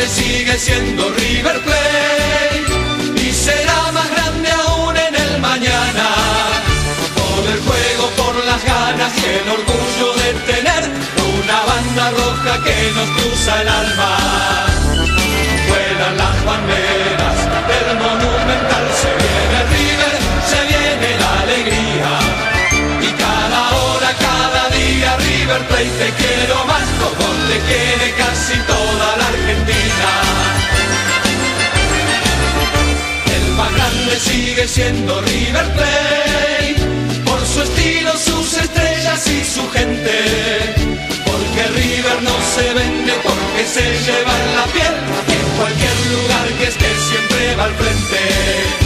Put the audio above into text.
grande sigue siendo River Plate y será más grande aún en el mañana. Por el juego, por las ganas y el orgullo de tener una banda roja que nos cruza el alma. Vuelan las banderas del Monumental, se viene River, se viene la alegría. Y cada hora, cada día, River Plate, te quiero más, como te quiere casi toda la Argentina. El más grande sigue siendo River Plate, por su estilo, sus estrellas y su gente. Porque River no se vende, porque se lleva en la piel, y en cualquier lugar que esté siempre va al frente.